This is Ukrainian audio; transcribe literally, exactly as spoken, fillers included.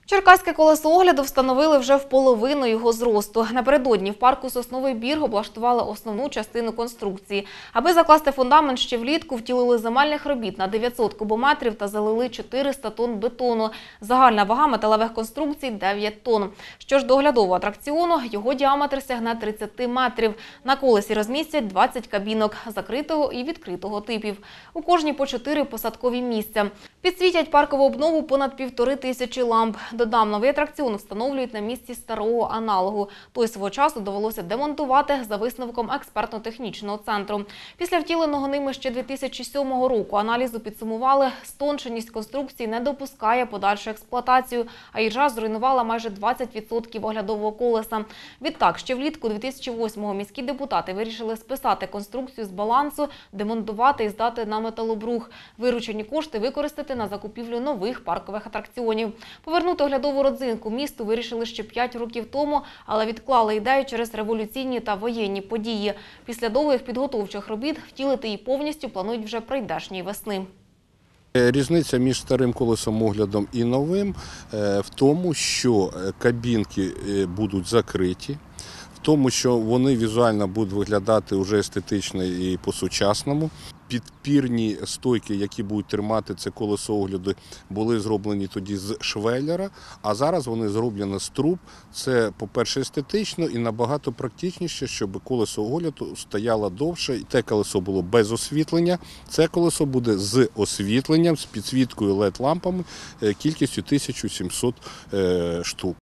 Черкаське колесо огляду встановили вже в половину його зросту. Напередодні в парку «Сосновий Бір» облаштували основну частину конструкції. Аби закласти фундамент, ще влітку втілили земельних робіт на дев'ятсот кубометрів та залили чотириста тонн бетону. Загальна вага металевих конструкцій – дев'ять тонн. Що ж до оглядового атракціону, його діаметр сягне тридцяти метрів. На колесі розмістять двадцять кабінок – закритого і відкритого типів. У кожній по чотири посадкові місця. Підсвітять паркову обнову понад півтори тисячі ламп. Додам, новий атракціон встановлюють на місці старого аналогу. Той свого часу довелося демонтувати за висновком експертно-технічного центру. Після втіленого ними ще дві тисячі сьомого року аналізу підсумували, стонченість конструкції не допускає подальшу експлуатацію, а іржа зруйнувала майже двадцять відсотків оглядового колеса. Відтак, ще влітку дві тисячі восьмого міські депутати вирішили списати конструкцію з балансу, демонтувати і здати на металобрух. Виручені кошти використати на закупівлю нових паркових атракціонів. Повернути оглядову родзинку місту вирішили ще п'ять років тому, але відклали ідею через революційні та воєнні події. Після довгих підготовчих робіт втілити її повністю планують вже прийдешньої весни. Різниця між старим колесом оглядом і новим в тому, що кабінки будуть закриті, в тому, що вони візуально будуть виглядати вже естетично і по-сучасному. Підпірні стойки, які будуть тримати це колесо огляду, були зроблені тоді з швеллера, а зараз вони зроблені з труб. Це, по-перше, естетично і набагато практичніше, щоб колесо огляду стояло довше. Те колесо було без освітлення, це колесо буде з освітленням, з підсвіткою ел і ді-лампами кількістю тисяча сімсот штук.